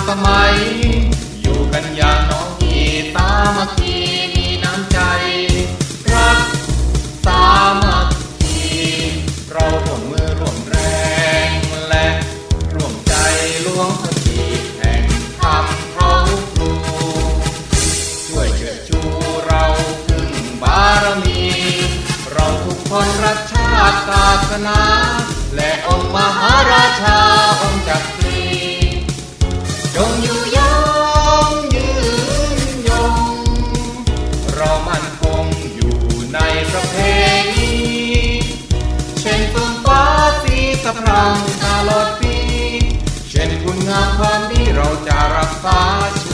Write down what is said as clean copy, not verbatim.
สมัยอยู่กันอย่างน้องพี่สามัคคีมีน้ำใจรักสามัคคีเราร่วมมือร่วมแรงและร่วมใจล้วงพักดีแห่งธรรมเขาครูช่วยเชิดชูเราพึ่งบารมีเราทุกคนรักชาติศาสนาและองค์มหาราชาองค์จักรีจงอยู่ยงยืนยงเรามั่นคงอยู่ในประเพณีเช่นเฟื่องฟ้าสีสะพรั่งตลอดปีเช่นคุณงามความดีเราจะรักษา